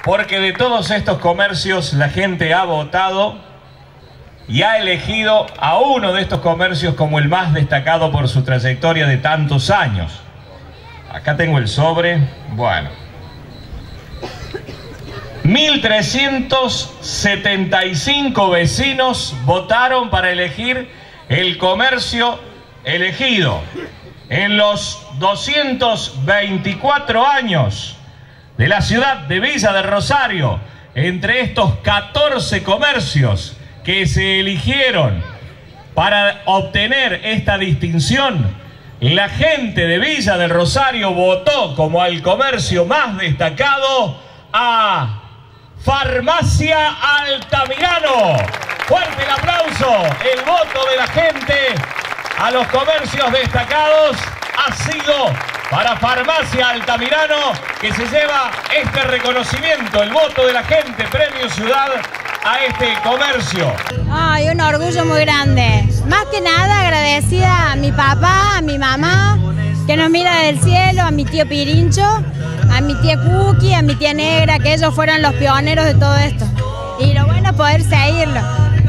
porque de todos estos comercios la gente ha votado y ha elegido a uno de estos comercios como el más destacado por su trayectoria de tantos años. Acá tengo el sobre. Bueno, 1.375 vecinos votaron para elegir el comercio elegido. En los 224 años de la ciudad de Villa del Rosario, entre estos 14 comercios que se eligieron para obtener esta distinción, la gente de Villa del Rosario votó como al comercio más destacado a Farmacia Altamirano. Fuerte el aplauso, el voto de la gente a los comercios destacados ha sido para Farmacia Altamirano, que se lleva este reconocimiento, el voto de la gente, Premio Ciudad a este comercio. Ay, un orgullo muy grande. Más que nada agradecida a mi papá, a mi mamá, que nos mira del cielo, a mi tío Pirincho, a mi tía Cookie, a mi tía Negra, que ellos fueron los pioneros de todo esto. Y lo bueno es poder seguirlo.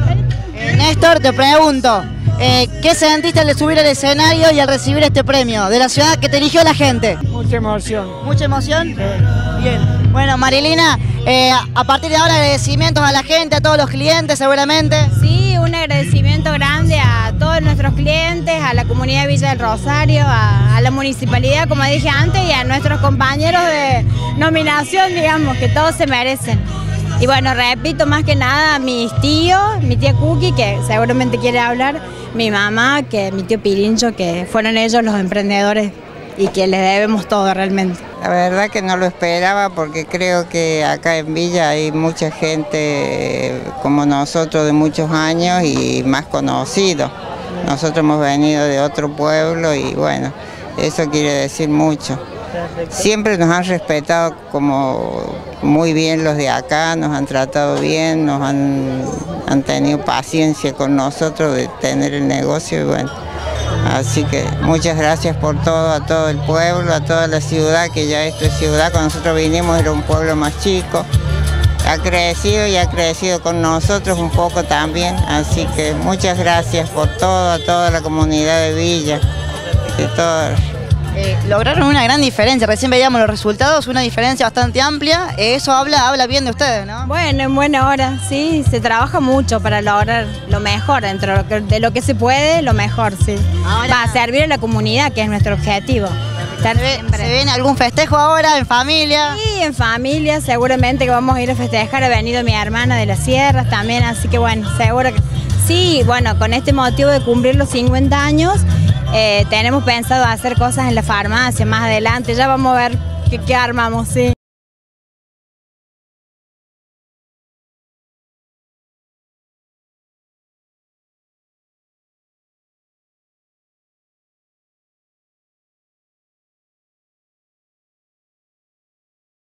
Néstor, te pregunto, ¿qué sentiste al subir al escenario y al recibir este premio de la ciudad que te eligió la gente? Mucha emoción. ¿Mucha emoción? Sí. Bien. Bueno, Marilina, a partir de ahora agradecimientos a la gente, a todos los clientes seguramente. Sí, un agradecimiento grande a todos nuestros clientes, a la comunidad de Villa del Rosario, a la municipalidad, como dije antes, y a nuestros compañeros de nominación, digamos, que todos se merecen. Y bueno, repito, más que nada a mis tíos, mi tía Cookie, que seguramente quiere hablar, mi mamá, que mi tío Pirincho, que fueron ellos los emprendedores y que les debemos todo realmente. La verdad que no lo esperaba, porque creo que acá en Villa hay mucha gente como nosotros de muchos años y más conocidos. Nosotros hemos venido de otro pueblo y bueno, eso quiere decir mucho. Siempre nos han respetado como muy bien los de acá, nos han tratado bien, nos han tenido paciencia con nosotros de tener el negocio y bueno. Así que muchas gracias por todo, a todo el pueblo, a toda la ciudad, que ya esto es ciudad. Cuando nosotros vinimos era un pueblo más chico, ha crecido y ha crecido con nosotros un poco también. Así que muchas gracias por todo, a toda la comunidad de Villa, de todo. Lograron una gran diferencia, recién veíamos los resultados, una diferencia bastante amplia, eso habla bien de ustedes, ¿no? Bueno, en buena hora, sí, se trabaja mucho para lograr lo mejor, dentro de lo que se puede, lo mejor, sí. Para servir a la comunidad, que es nuestro objetivo. ¿Se viene algún festejo ahora, en familia? Sí, en familia, seguramente que vamos a ir a festejar, ha venido mi hermana de las sierras también, así que bueno, seguro que sí, bueno, con este motivo de cumplir los 50 años, tenemos pensado hacer cosas en la farmacia más adelante, ya vamos a ver qué armamos, sí.